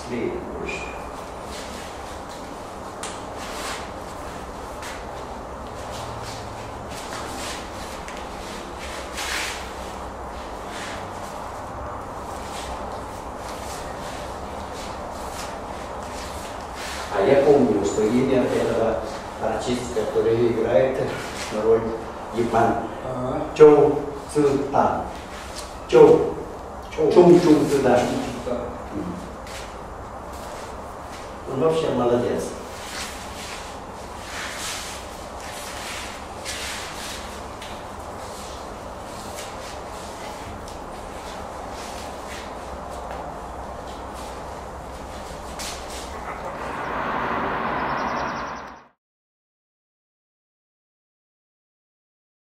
быстрее больше. А я помню, что имя этого артиста, который играет роль Ипан, Чоу Цзытан. Чоу Цзытан. Он вообще молодец.